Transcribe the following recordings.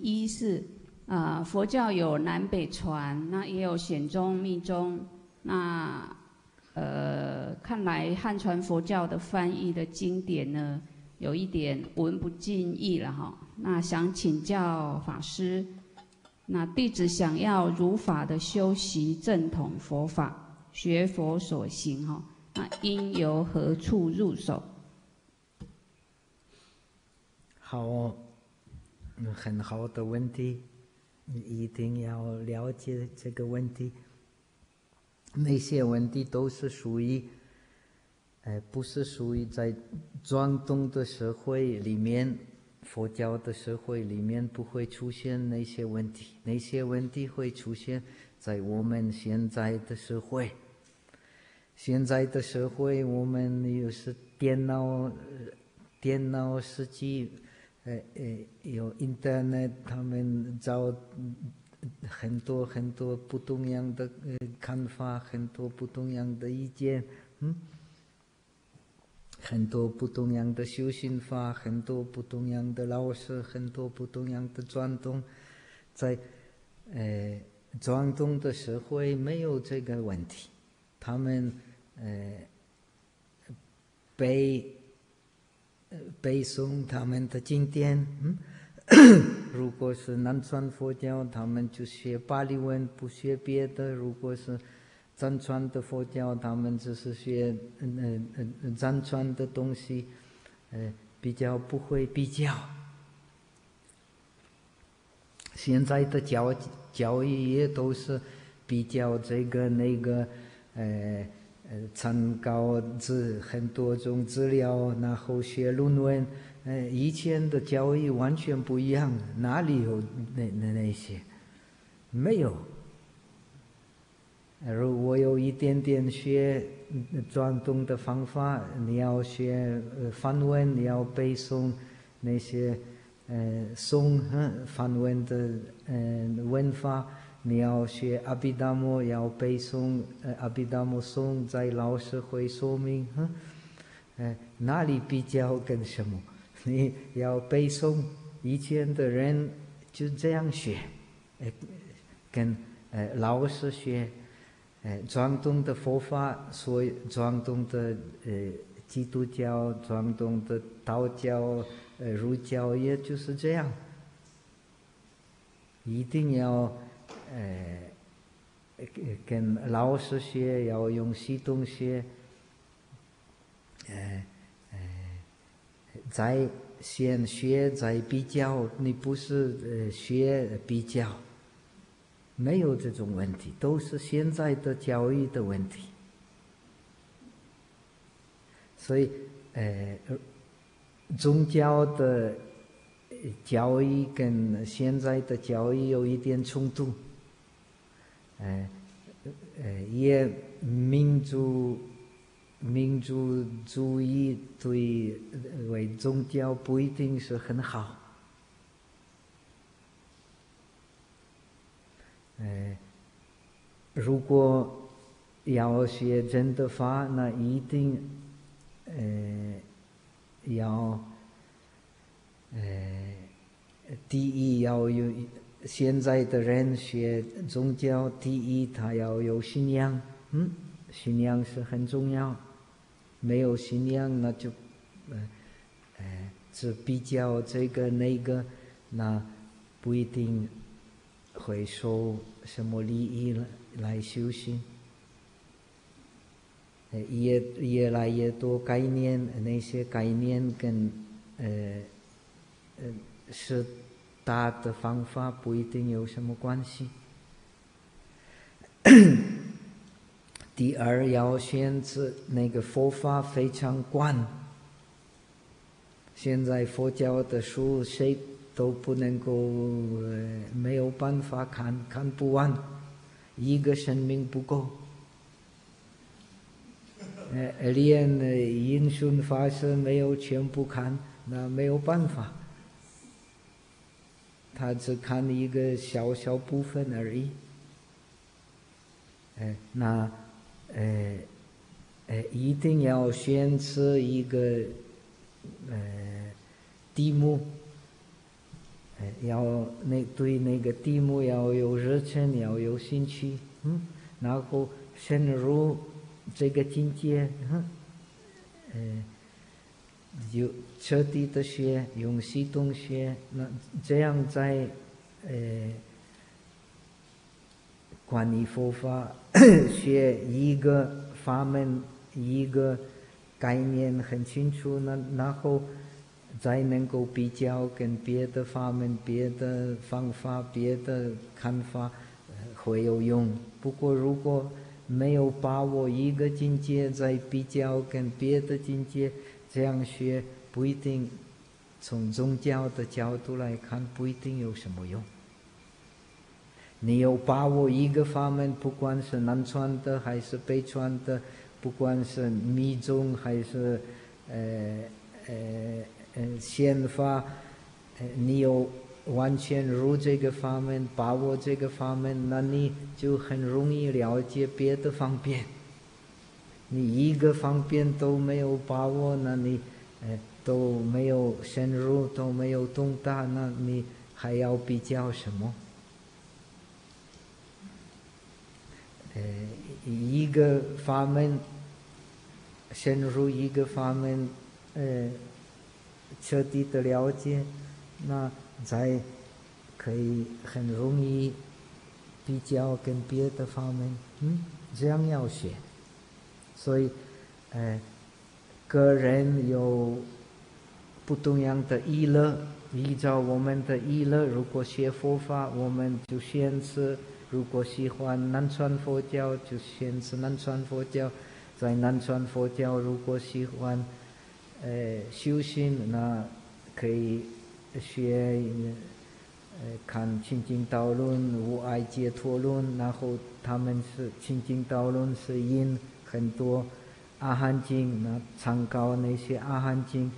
一是佛教有南北传，那也有显宗、密宗。那看来汉传佛教的翻译的经典呢，有一点文不尽意了哈。那想请教法师，那弟子想要如法的修习正统佛法，学佛所行哈，那应由何处入手？ 好，很好的问题，你一定要了解这个问题。那些问题都是属于，不是属于在传统的社会里面，佛教的社会里面不会出现那些问题，那些问题会出现在我们现在的社会。现在的社会，我们又是电脑世纪，有 Internet， 他们找很多不同样的看法，很多不同样的意见，很多不同样的修行法，很多不同样的老师，很多不同样的传统。在传统的社会没有这个问题，他们背诵他们的经典。如果是南传佛教，他们就学巴利文，不学别的；如果是藏传的佛教，他们只是学藏传的东西，比较不会比较。现在的教育也都是比较这个那个，参考很多种资料，然后写论文。以前的教育完全不一样，哪里有那些？没有。如果有一点点学传统的方法，你要学梵文，你要背诵那些梵文的文法，你要学阿毗达摩，要背诵阿毗达摩颂，在老师会说明。哪里比较跟什么？你要背诵，以前的人就这样学，跟老师学，传统的佛法，所以传统的基督教、传统的道教、儒教，也就是这样，一定要跟老师学，要用系统学。在先学再比较，你不是学比较，没有这种问题，都是现在的教育的问题。所以宗教的教育跟现在的教育有一点冲突，也民族主义对为宗教不一定是很好。如果要学真的法，那一定要第一要有，现在的人学宗教，第一他要有信仰，信仰是很重要。没有信仰，那就只比较这个那个，那不一定会受什么利益来修行。越来越多概念，那些概念跟是大的方法不一定有什么关系。第二，要选择那个佛法非常广。现在佛教的书谁都不能够没有办法看不完，一个生命不够。连印顺法师没有全部看，那没有办法，他只看一个小小部分而已。那一定要选择一个题目， 要对那个题目要有热忱，要有兴趣，然后深入这个境界，有彻底的学，用系统学，那这样在关于佛法学一个法门一个概念很清楚，然后再能够比较跟别的法门、别的方法、别的看法会有用。不过如果没有把握一个境界再比较跟别的境界，这样学不一定，从宗教的角度来看不一定有什么用。你有把握一个法门，不管是南传的还是北传的，不管是密宗还是显法，你有完全入这个法门，把握这个法门，那你就很容易了解别的方面。你一个方面都没有把握，那你都没有深入，都没有懂大，那你还要比较什么？一个法门深入一个法门，彻底的了解，那才可以很容易比较跟别的法门，这样要学。所以个人有不同样的意乐，依照我们的意乐，如果学佛法我们就选择，如果喜欢南传佛教就选择南传佛教，在南传佛教如果喜欢修行，那可以学看清净道论、无碍解脱论，然后他们是清净道论是引很多阿含经，那参考那些阿含经，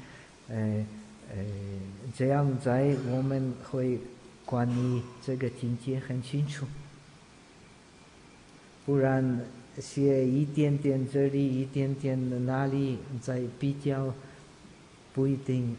这样在我们会关于这个境界很清楚。不然学一点点这里，一点点的那里，在比较，不一定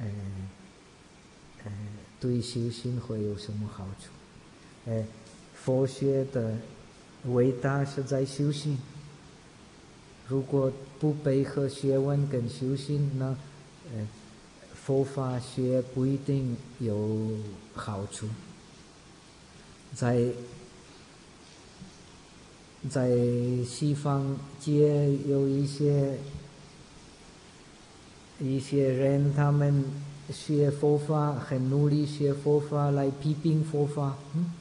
对修行会有什么好处。佛学的伟大是在修行，如果不配合学问跟修行，那佛法学不一定有好处。在西方界有一些人，他们学佛法很努力学佛法来批评佛法，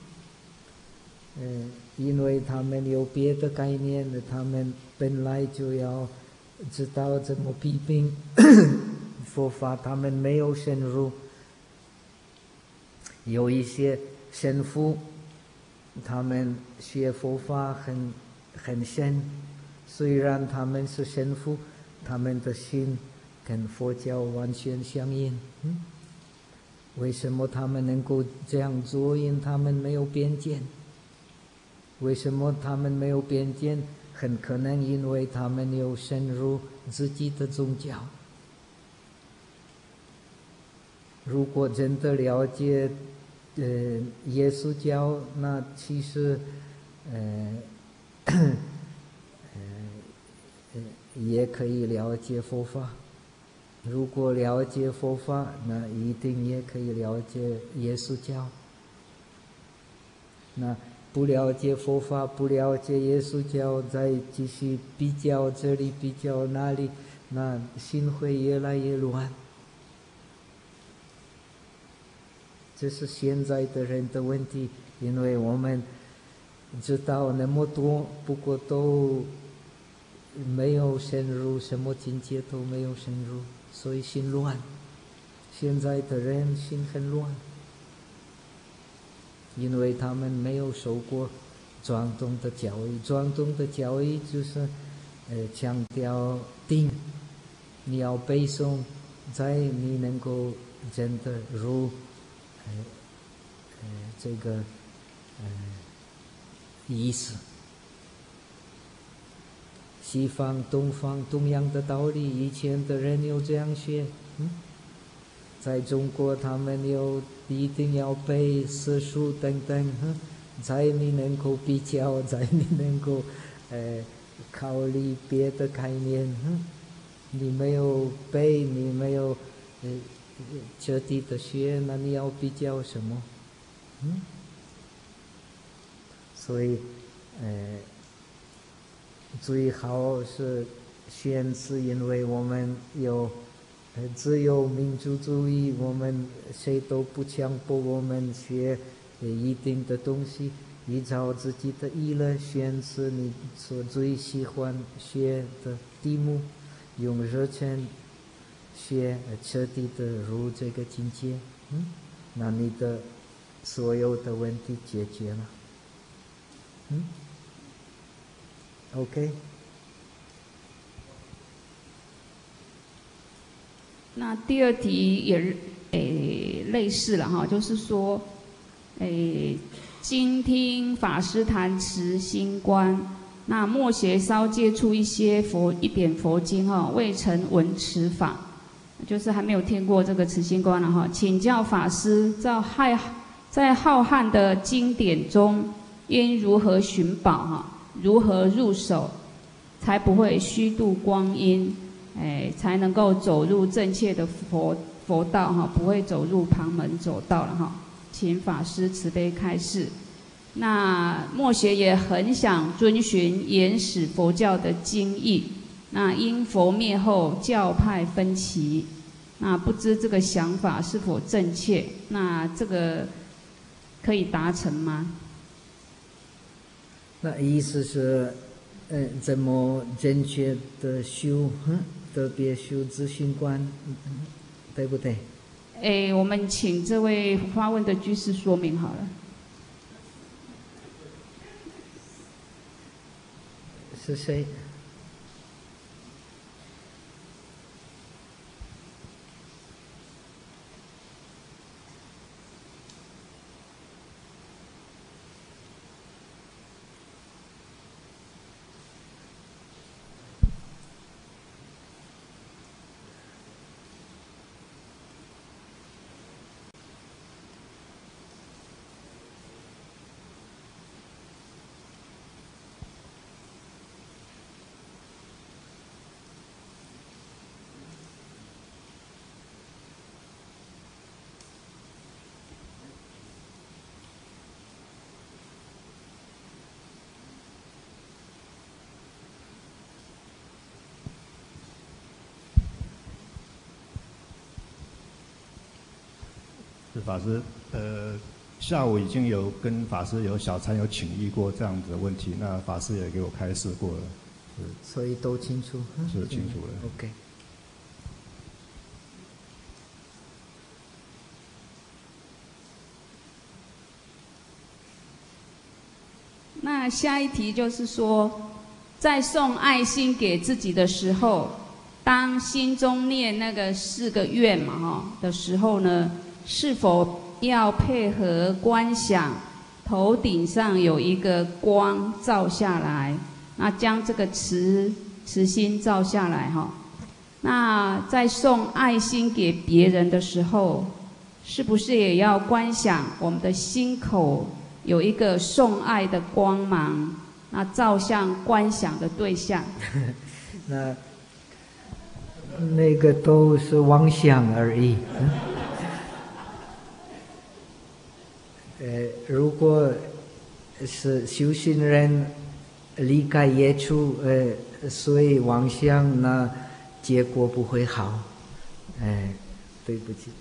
因为他们有别的概念，他们本来就要知道怎么批评佛法，他们没有深入。有一些神父他们学佛法很深，虽然他们是神父，他们的心跟佛教完全相应。为什么他们能够这样做？因为他们没有偏见。为什么他们没有偏见？很可能因为他们有深入自己的宗教。如果真的了解耶稣教，那其实也可以了解佛法。如果了解佛法，那一定也可以了解耶稣教。那不了解佛法，不了解耶稣教，再继续比较这里比较那里，那心会越来越乱。这是现在的人的问题，因为我们知道那么多，不过都没有深入，什么境界都没有深入，所以心乱。现在的人心很乱，因为他们没有受过传统的教育。传统的教育就是强调定，你要背诵，在你能够真的入这个意思。西方东方同样的道理，以前的人有这样学， 在中国他们一定要背四书等等，才你能够比较，才你能够考虑别的概念。你没有背，你没有彻底的学，那你要比较什么？所以最好是选是因为我们有自由民主主义，我们谁都不强迫我们学一定的东西，依照自己的意乐选是你所最喜欢学的题目，用热忱学，彻底的入这个境界，那你的所有的问题解决了。OK。 那第二题也类似了哈，就是说，今听法师谈持心观，那末学稍接触一点佛经哈，未曾闻持法，就是还没有听过这个持心观了哈。请教法师，在浩瀚的经典中，应如何寻宝哈？如何入手，才不会虚度光阴？才能够走入正确的佛道哈，不会走入旁门左道了哈。请法师慈悲开示。那末学也很想遵循原始佛教的经义，那因佛灭后教派分歧，那不知这个想法是否正确？那这个可以达成吗？ 那意思是，怎么正确的修？特别修自心观，对不对？ 我们请这位发问的居士说明好了。 是谁？ 法师，下午已经有跟法师有小禅有请益过这样子的问题，那法师也给我开示过了， 所以都清楚， 是清楚了。 OK。 那下一题就是说，在送爱心给自己的时候，当心中念那个4个愿嘛的时候呢，是否要配合观想头顶上有一个光照下来，那将这个慈心照下来哈？那在送爱心给别人的时候，是不是也要观想我们的心口有一个送爱的光芒，那照向观想的对象？ 那个都是妄想而已。如果是修行人离开业处，所以妄想，那结果不会好。对不起。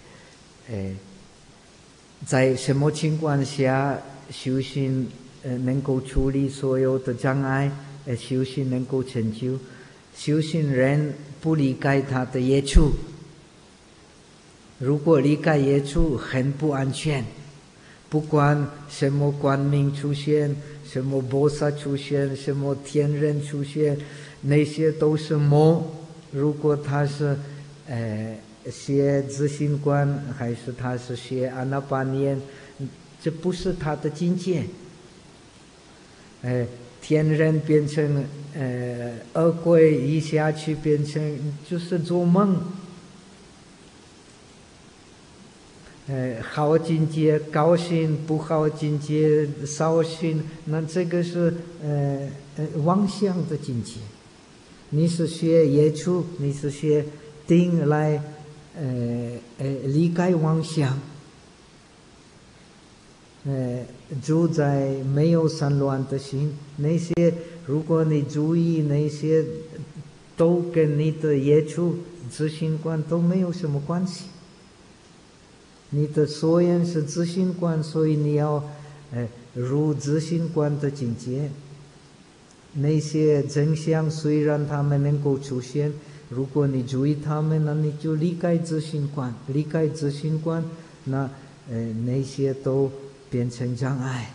在什么情况下修行能够处理所有的障碍，修行能够成就？修行人不离开他的业处，如果离开业处很不安全，不管什么光明出现，什么菩萨出现，什么天人出现，那些都是魔。如果他是学自心观，还是他是学阿那巴念，这不是他的境界。天人变成恶鬼，一下去变成就是做梦。 好境界高兴，不好境界烧心，那这个是妄想的境界。你是学业处，你是学定来离开妄想，住在没有散乱的心。那些如果你注意那些，都跟你的业处自信观都没有什么关系。你的所缘是自信观，所以你要入自信观的境界。那些真相虽然他们能够出现，如果你注意他们，那你就离开自信观，离开自信观，那那些都变成障碍。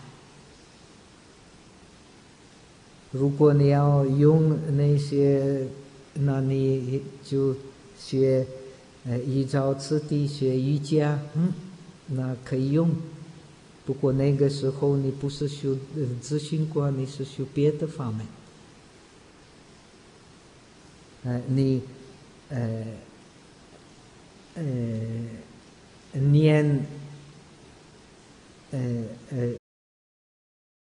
如果你要用那些，那你就学依照次第学瑜伽，那可以用。不过那个时候你不是修自信观，你是修别的法门。你念